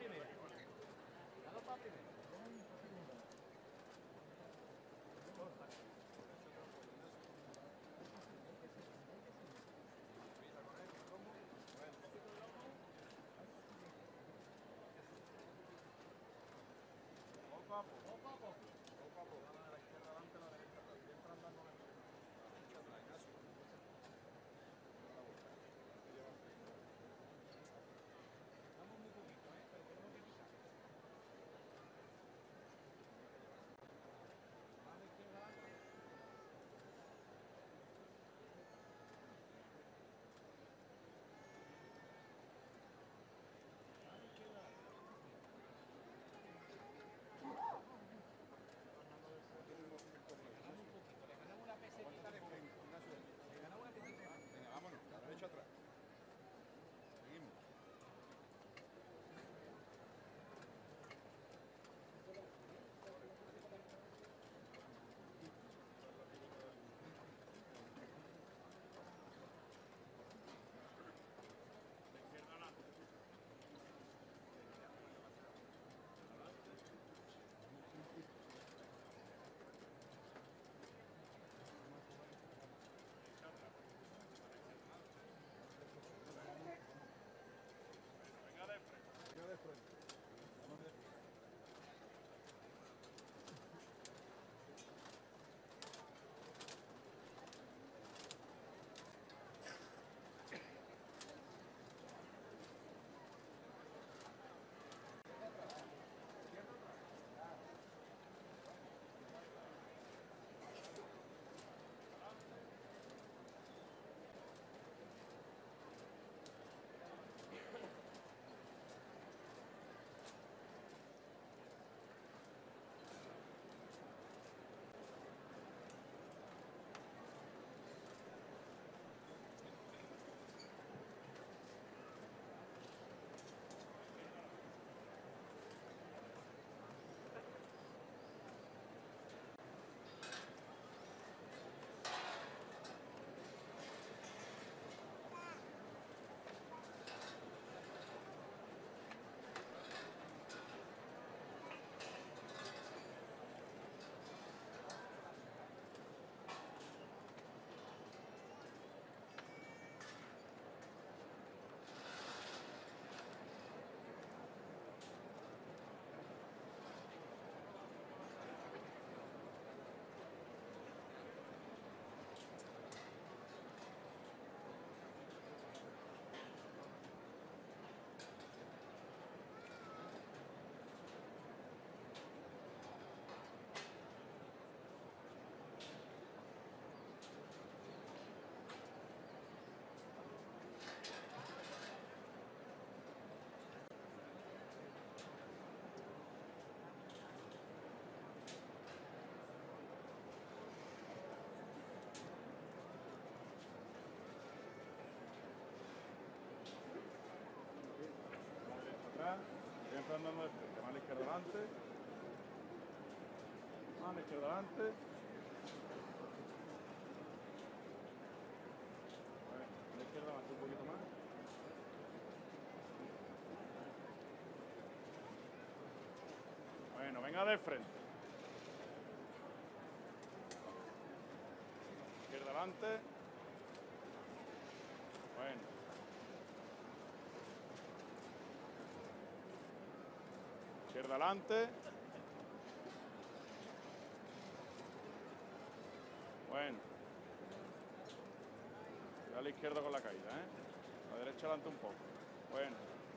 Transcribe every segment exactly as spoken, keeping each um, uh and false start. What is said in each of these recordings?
primera. Las dos para primera. Poco a poco, poco a poco. Poco a poco. A la izquierda adelante, a la derecha atrás. Siempre andando en el a la derecha atrás, caso. Vamos muy poquito, ¿eh? Pero tenemos que pisar. A la izquierda adelante. A la izquierda adelante. Ganamos un poquito, le ganamos una pesetita de poco. Le ganamos una pesetita. Venga, vámonos, a la derecha atrás. Seguimos. Venga de frente. Venga de frente. Vamos de frente. Atrás, siempre andando de frente, mano izquierda adelante, mano izquierda adelante, bueno, mano izquierda adelante un poquito más, bueno, venga de frente, izquierda adelante, bueno, izquierda adelante. Bueno. A la izquierda con la caída, ¿eh? A la derecha adelante un poco. Bueno.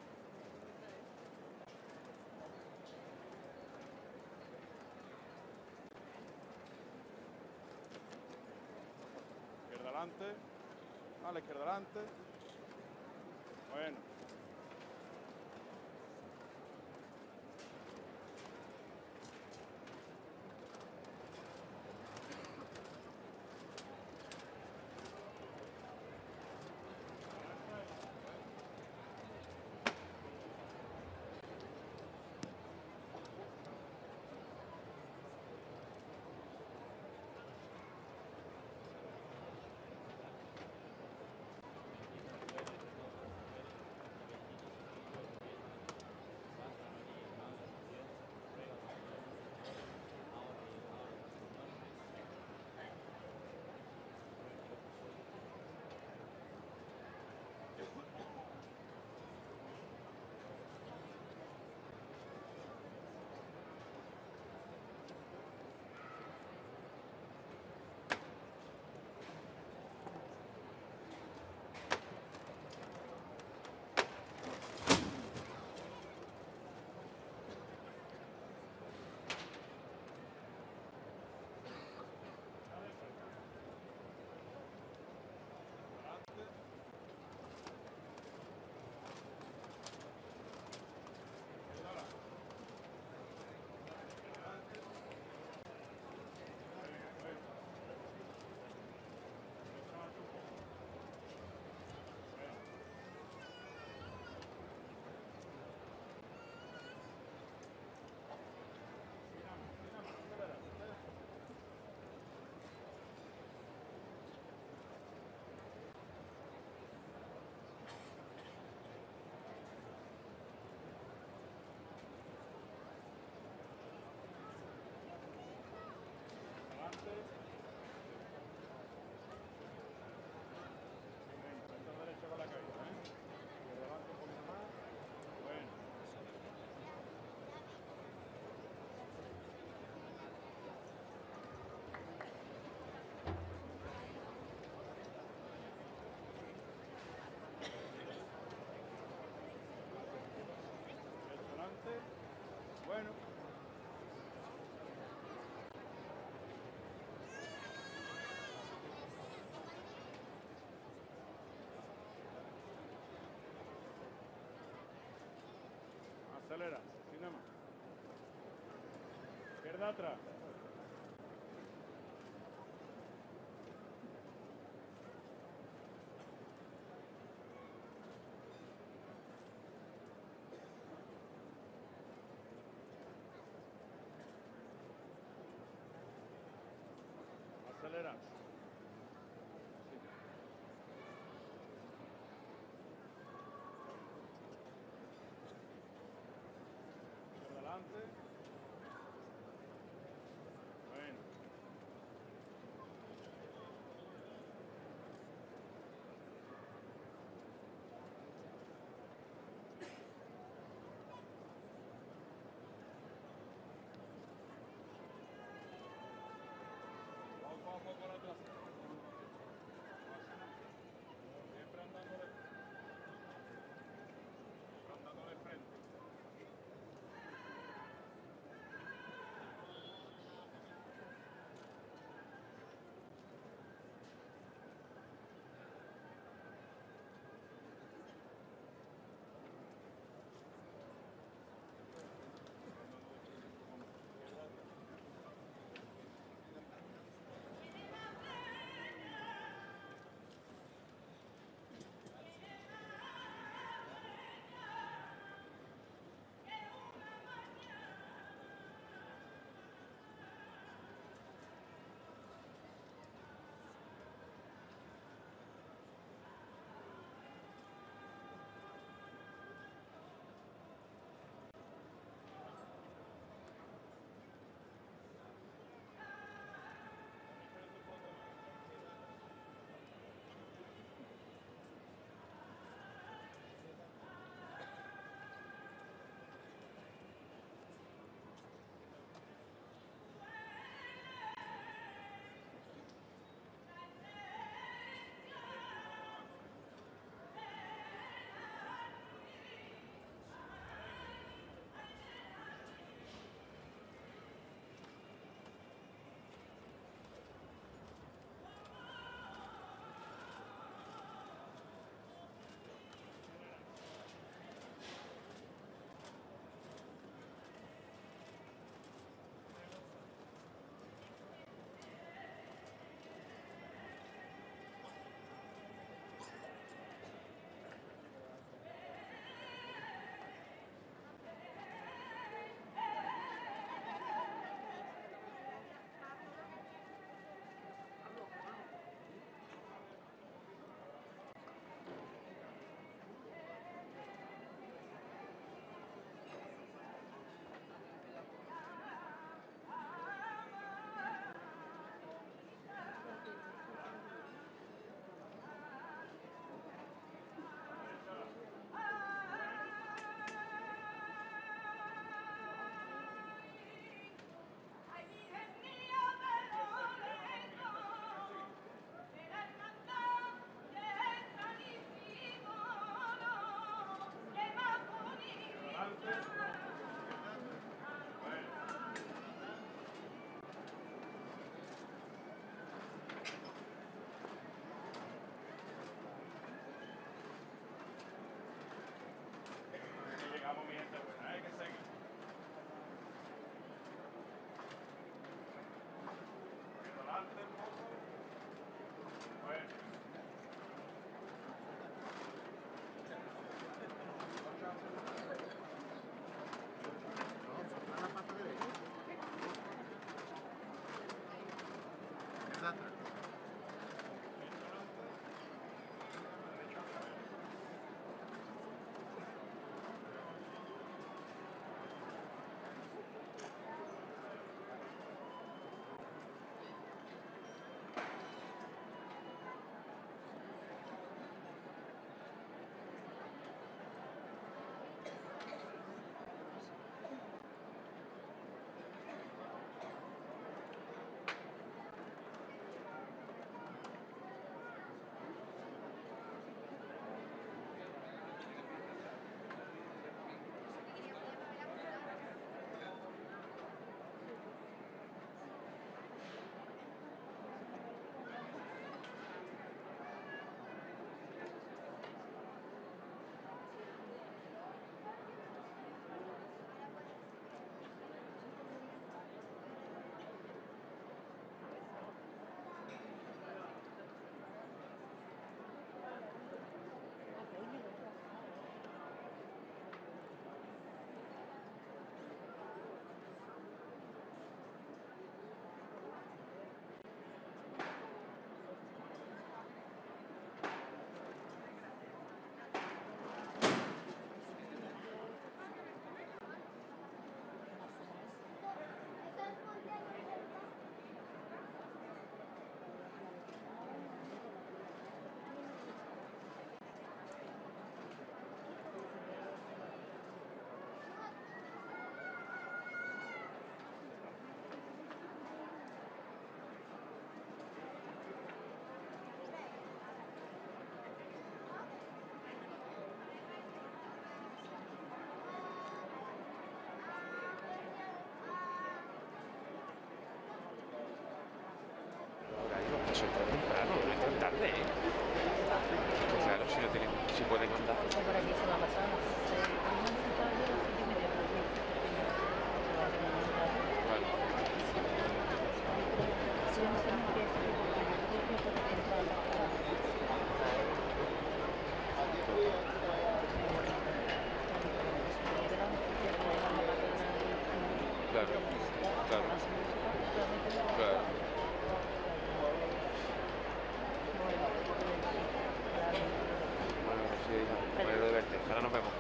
Izquierda adelante. A la izquierda adelante. Bueno. adelante. Bueno. Acelera, sin nada más. Izquierda atrás. Acelera. Por adelante. Bueno. Poco a poco la trasera. Siempre andando de, siempre andando de frente. Claro. Claro. Bueno, sí, hija. Me alegro de verte. Ahora nos vemos.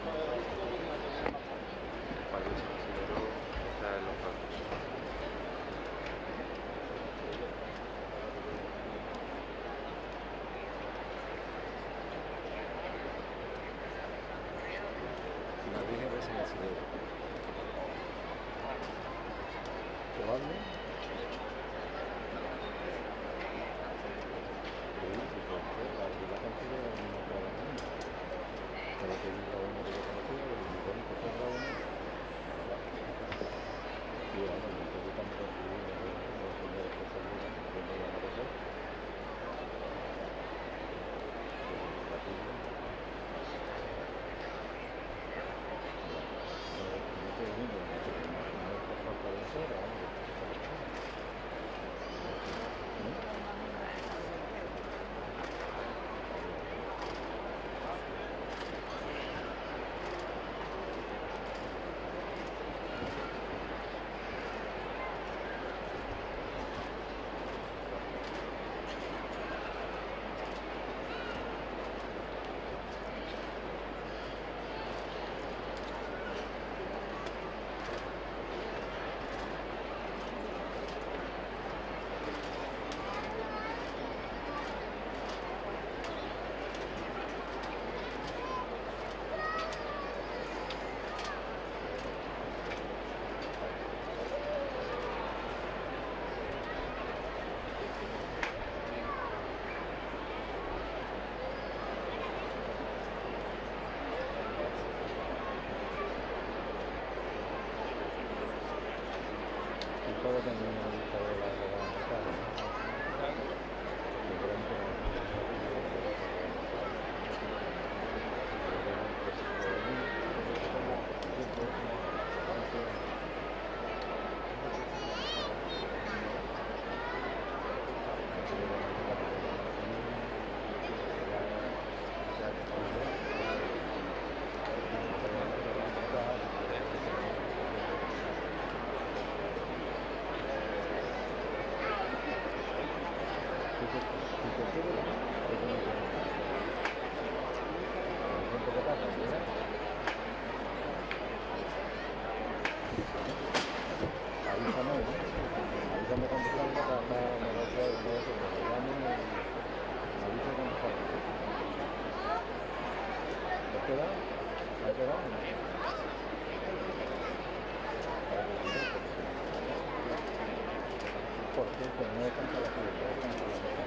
Vale, sí, sí, luego está en los platos. La Virgen de San Isidoro. Probable. Sí, sí, porque la vida consigue la misma prueba del mundo. Pero que diga uno que yo conocía, que digo, bueno, pues es la una. Y bueno, yo estoy buscando construir los señores que se ayudan, que no van a coger. Todo también me gusta de la reglamentaria, ¿no? Diferente a avísame, ¿no? Avísame cuando salga para para negociar y todo eso, pero ya no me avisa cuando salga. ¿Te has quedado? ¿Te has quedado? ¿Por qué? Pues no descansa la fiesta, descansa la fiesta.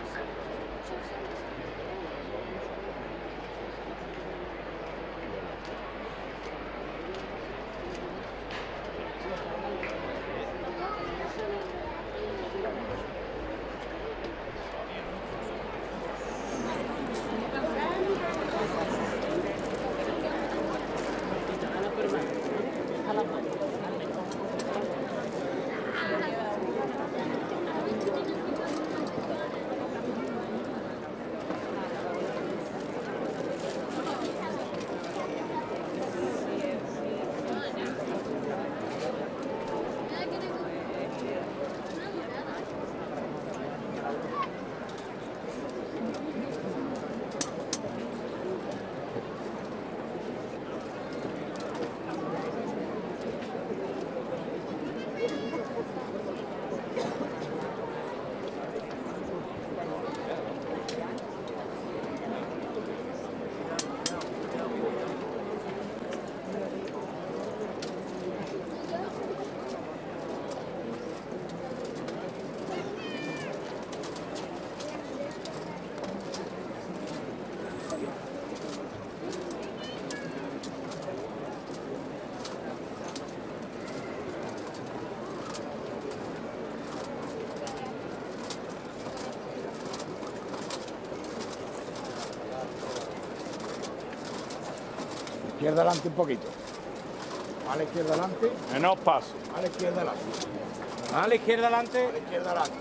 Izquierda adelante un poquito. A la izquierda adelante. Menos paso. A la izquierda adelante. A la izquierda adelante. A la izquierda adelante.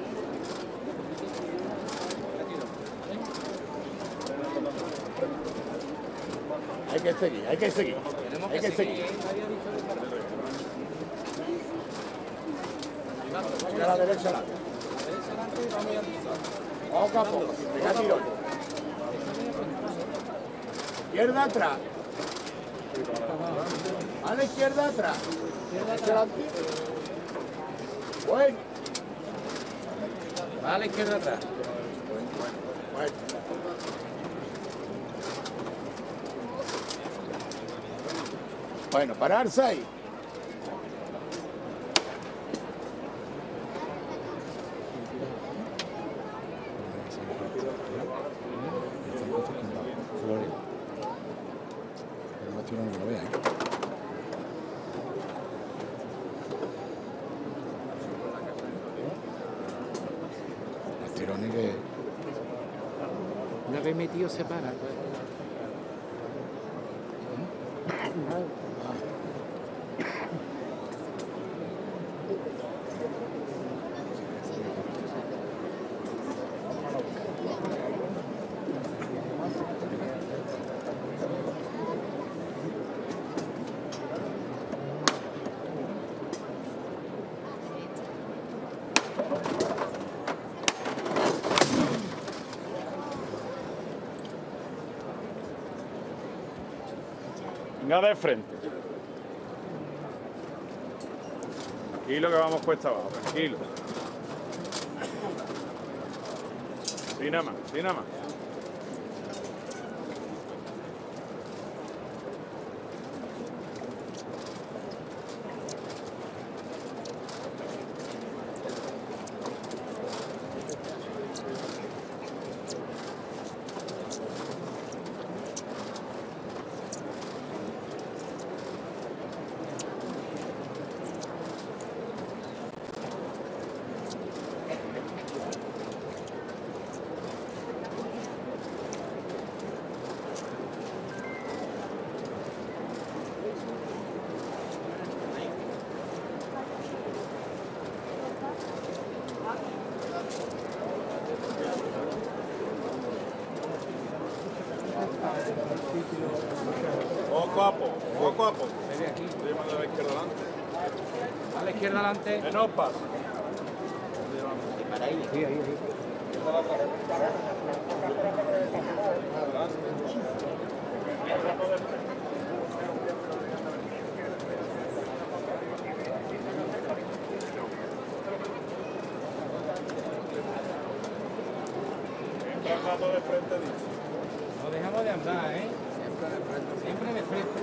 Bueno. que seguir, hay que seguir. Tenemos Hay que que seguir. seguir. Mira la derecha adelante. Poco a poco, sin pegar tirones. Izquierda atrás. A la izquierda atrás. Derecha adelante. Bueno. Va a la izquierda atrás. Bueno. Bueno, pararse ahí. Flores. Pero más tirón que lo vea, ¿eh? Los tirones que... Una vez metido se para. Venga de frente. Tranquilo que vamos cuesta abajo, tranquilo. Sí, nada más, sí, nada más. Poco a poco, poco a poco. Ven aquí. Estoy llamando a la izquierda adelante. A la izquierda adelante. Menos paso. Para ahí. Sí, ahí, ahí. Entra el rato de frente, dice. No dejamos de andar, ¿eh? Siempre de frente.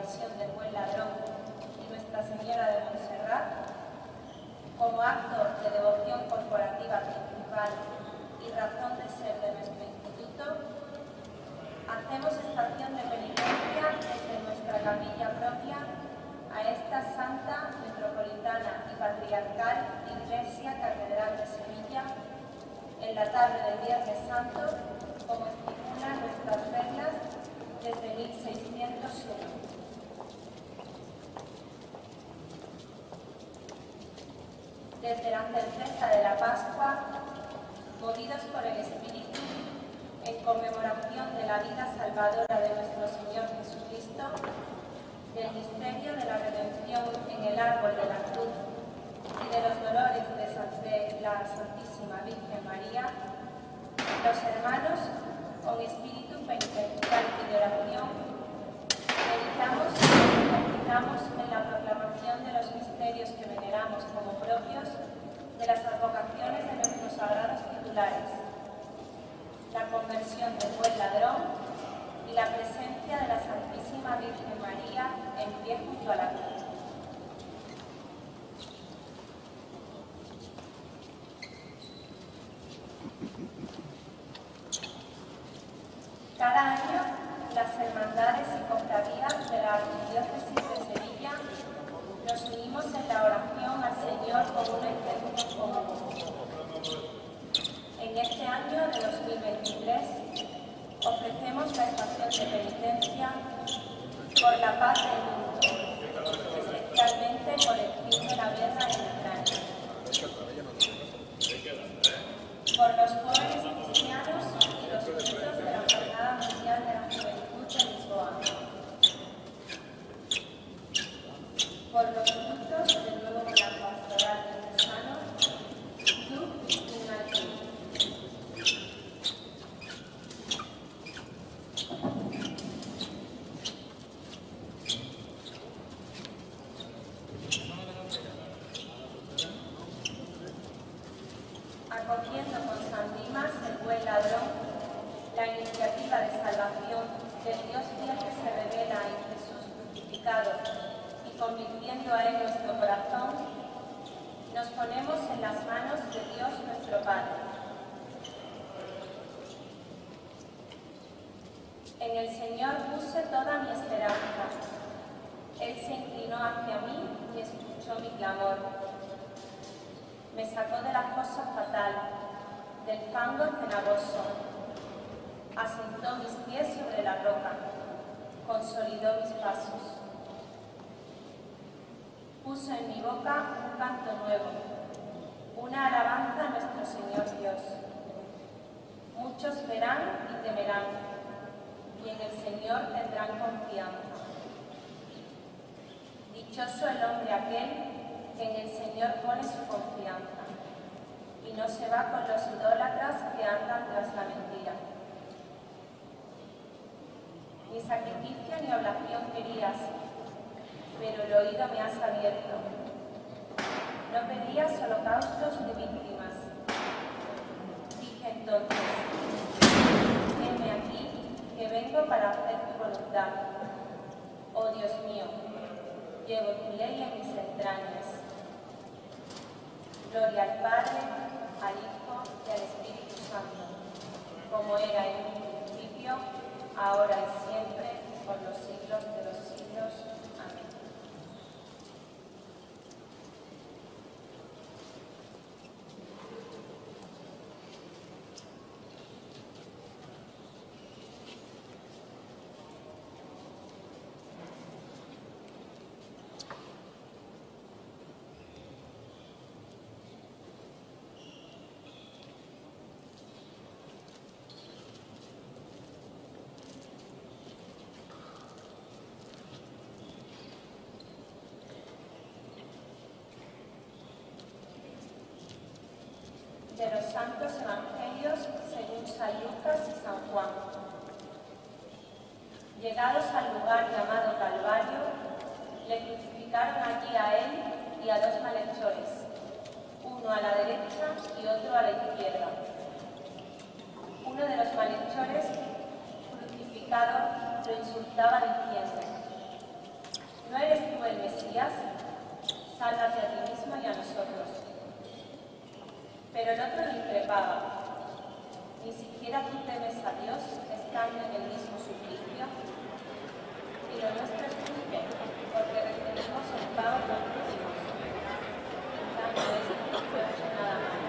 Pasión del Buen Ladrón y Nuestra Señora de Montserrat, como acto de devoción corporativa principal y razón de ser de nuestro instituto, hacemos esta acción de penitencia desde nuestra capilla propia a esta Santa Metropolitana y Patriarcal Iglesia Catedral de Sevilla en la tarde del Viernes Santo, como estipulan nuestras reglas desde mil seiscientos uno. Desde la certeza de la Pascua, movidos por el Espíritu, en conmemoración de la vida salvadora de nuestro Señor Jesucristo, del misterio de la redención en el árbol de la cruz y de los dolores de, de la Santísima Virgen María, los hermanos, con espíritu penitencial y de oración, meditamos y nos ejercitamos en la proclamación de los misterios que veneramos como propios de las advocaciones de nuestros sagrados titulares, la conversión del Buen Ladrón y la presencia de la Santísima Virgen María en pie junto a la cruz. Cada año, las hermandades y cofradías de la Arquidiócesis de Sevilla nos unimos en la oración al Señor con una intención común. En este año de dos mil veintitrés, ofrecemos la estación de penitencia por la paz del mundo, especialmente por el fin de la guerra en Ucrania, por los jóvenes cristianos y los frutos de la Jornada Mundial de la Juventud de Lisboa, por los frutos del nuevo plan pastoral diocesano, Club Ignatius. Acogiendo con San Dimas, el Buen Ladrón, la iniciativa de salvación del Dios fiel que se revela en Jesús crucificado y convirtiendo a Él nuestro corazón, nos ponemos en las manos de Dios nuestro Padre. En el Señor puse toda mi esperanza. Él se inclinó hacia mí y escuchó mi clamor. Me sacó de la fosa fatal, del fango cenagoso. Asentó mis pies sobre la roca, consolidó mis pasos. Puso en mi boca un canto nuevo, una alabanza a nuestro Señor Dios. Muchos verán y temerán, y en el Señor tendrán confianza. Dichoso el hombre aquel que en el Señor pone su confianza y no se va con los idólatras que andan tras la mentira. Ni sacrificio ni oblación querías, pero el oído me has abierto. No pedías holocaustos ni víctimas. Dije entonces, heme aquí, que vengo para hacer tu voluntad. Oh Dios mío, llevo tu ley en mis entrañas. Gloria al Padre, al Hijo y al Espíritu Santo, como era en un principio, ahora y siempre, por los siglos de los siglos. Amén. De los Santos Evangelios según San Lucas y San Juan. Llegados al lugar llamado Calvario, le crucificaron allí a él y a dos malhechores, uno a la derecha y otro a la izquierda. Uno de los malhechores crucificado lo insultaba diciendo: el Mesías, sálvate a ti mismo y a nosotros. Pero el otro le increpaba, ni siquiera tú temes a Dios estando en el mismo suplicio. Y lo nuestro es justo, porque recibimos el pago que obtuvimos. En cambio, esto no fue hecho nada mal.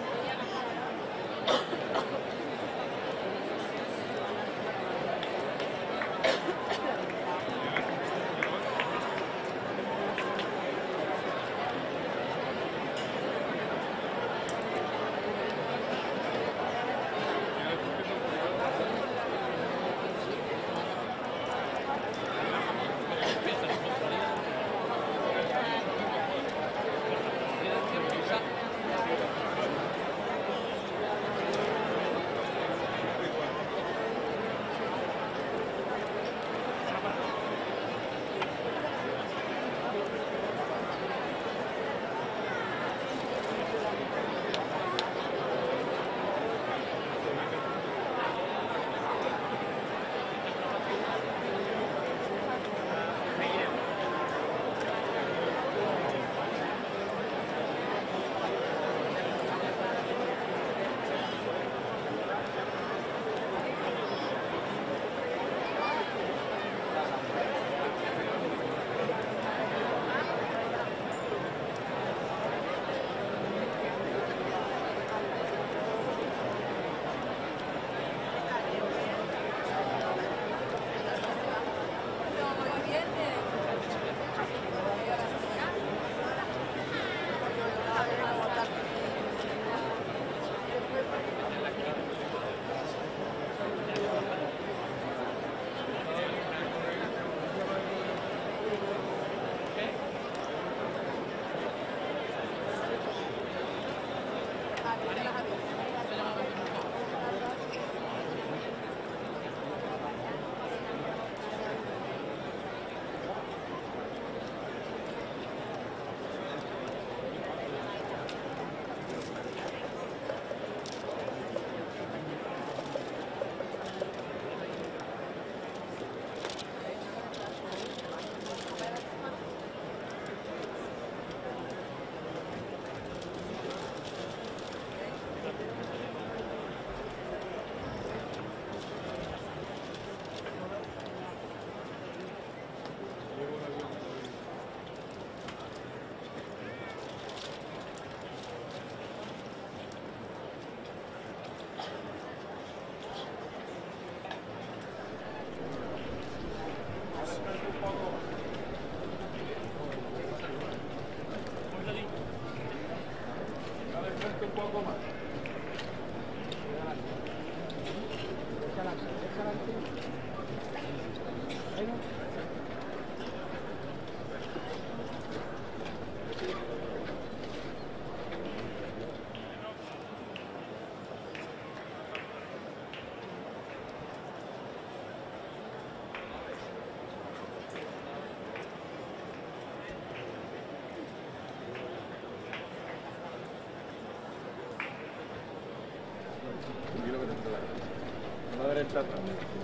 La derecha atrás.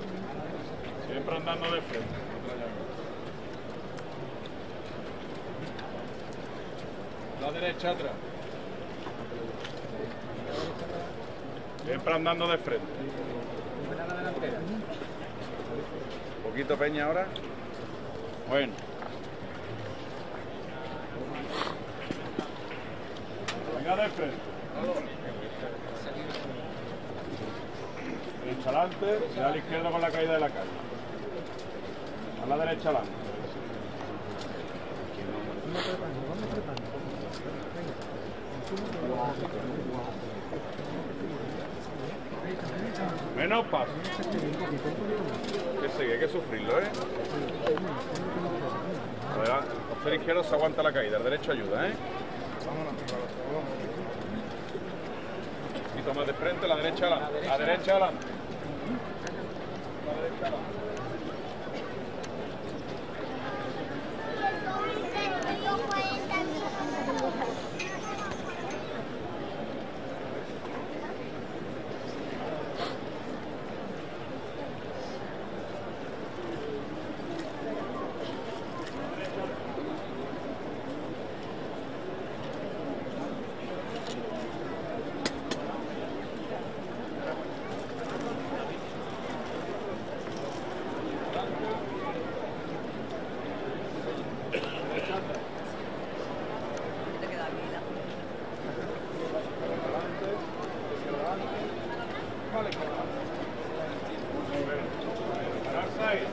Siempre andando de frente. La derecha atrás. Siempre andando de frente. Un poquito peña ahora. Bueno. Venga de frente. Derecha adelante, y a la izquierda con la caída de la calle. A la derecha adelante. Menos paso. Que sí, hay que sufrirlo, ¿eh? El costero izquierdo se aguanta la caída, el derecho ayuda, ¿eh? Un poquito más de frente, la derecha adelante. La derecha adelante. La derecha adelante. Pararse ahí.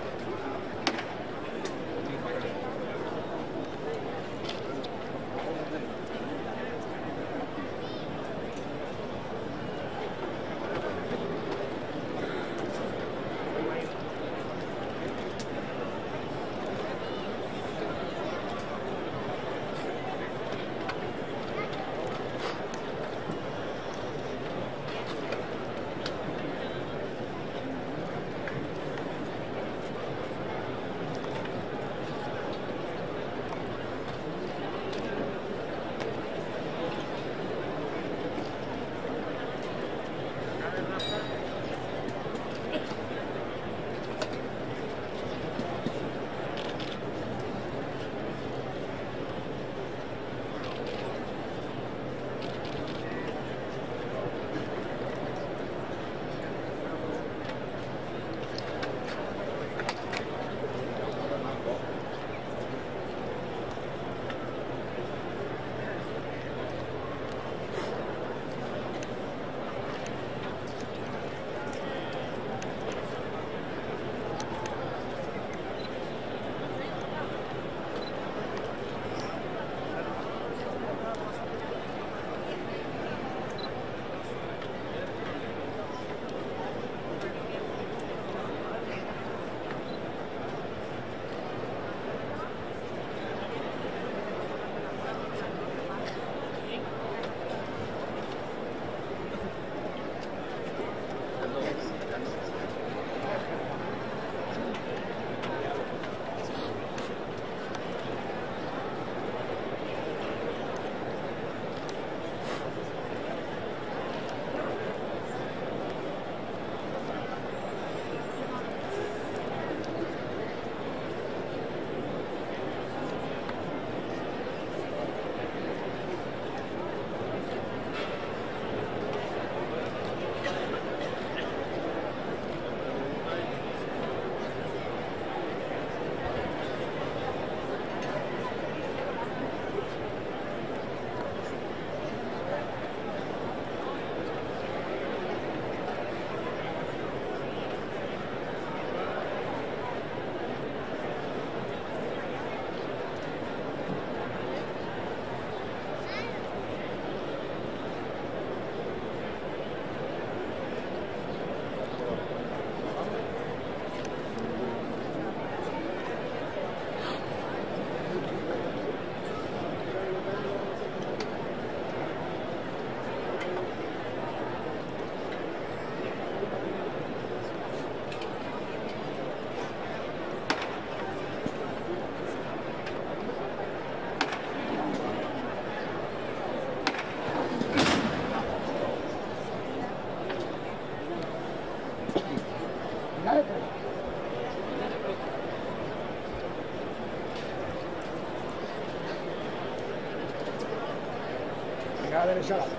A la derecha adelante.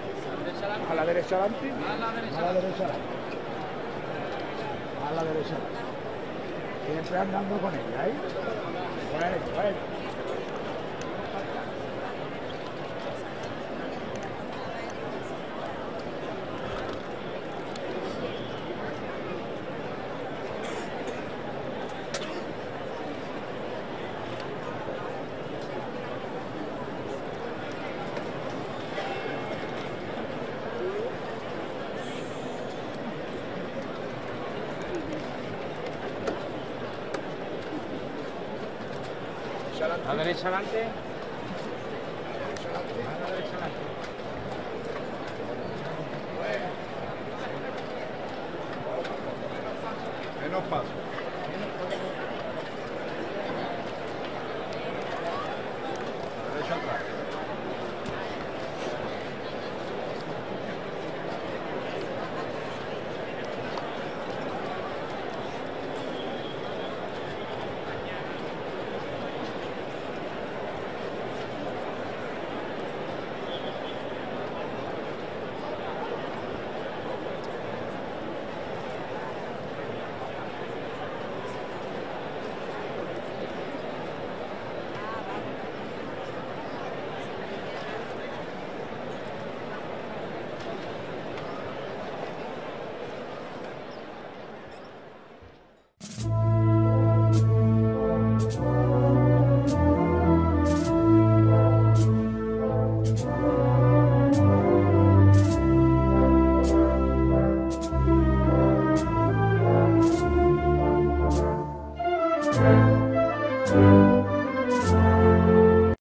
A la derecha adelante. A la derecha adelante. A la derecha adelante. Siempre andando con ella, ¿eh? Bueno, bueno. A la derecha adelante. A la derecha adelante. Menos paso.